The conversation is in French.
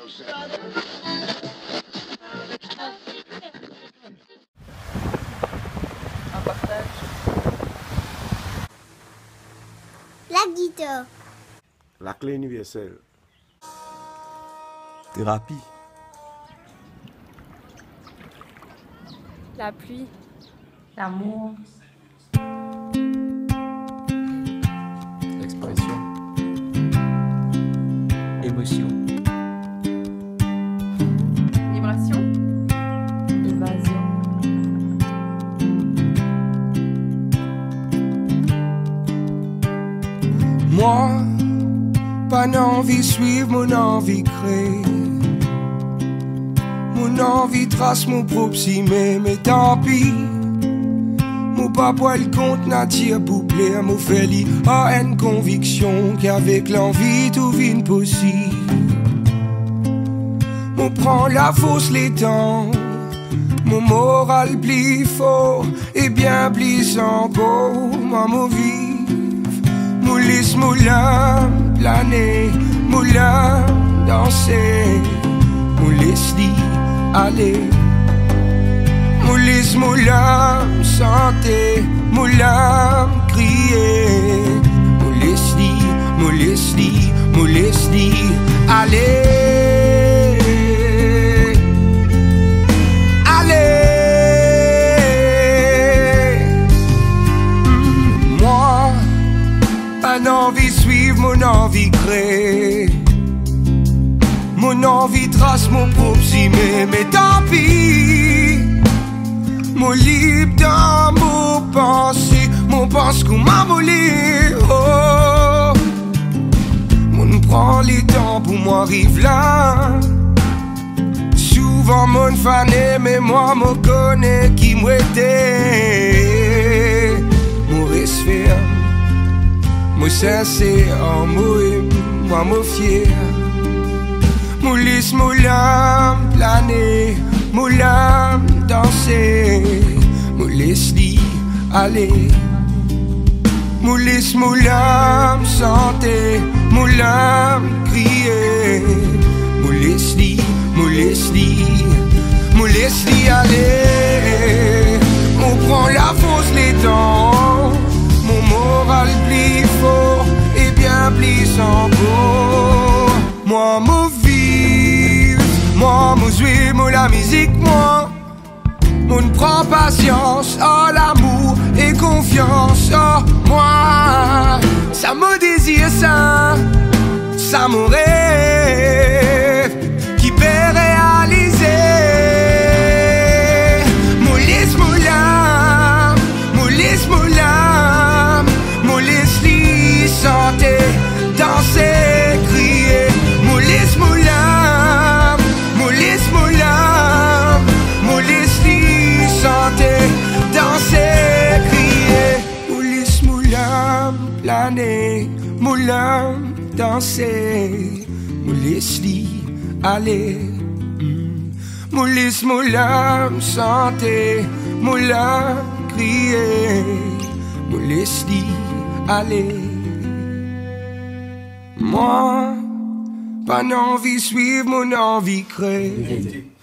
Un partage. La guitare. La clé universelle. Thérapie. La pluie. L'amour. Expression. Émotion. Vibration. Évasion. Moi, pas d'envie suivre mon envie créer. Mon envie trace mon propre cimé, mais tant pis. Mon papa le compte nature pour plaire, mon fait li a une conviction qu'avec l'envie tout vient possible. Mon prend la fausse les temps, mon moral plus fort et bien plus encore, moi vive. Mon laisse mon lame planer, mon lame danser, mon laisse li aller. Mon laisse mon lame chanter, mon lame crier. Mon laisse li, mon laisse li, mon laisse li aller. Moi, pas d'envie suivre mon envie créer. Mon envie trace mon propre cimé, mais tant pis. Mon libre dans mon pensée, mon pense qu'on m'a volé. Oh, mon prend les temps pour moi arrive là. Souvent mon fané, mais moi me connais qui m'était. Mon reste ferme, mon sincère, moi me fier. Mon laisse mon lame planer, mon lame danser, mon laisse li aller. Mon laisse mon lame chanter, mon lame crier. Mon laisse li, mon laisse li, mon laisse li aller. On prend la fausse les temps, mon moral plus fort et bien plus encore. Moi mon vive, moi mon jouer, moi la musique, moi mon prend patience, oh l'amour et confiance, oh moi ça me désire ça me rêve qui peut réaliser. Mon laisse mon lame, mon laisse mon lame, mon laisse li chanter, danser, crier. Mon laisse mon lame, mon laisse mon lame, mon laisse li chanter, danser, crier. Mon laisse mon lame planer, mon lame danser, mon laisse li aller. Mon laisse mon lame chanter, mon lame crier, mon laisse li aller. Moi, pas d'envie suivre mon envie créer.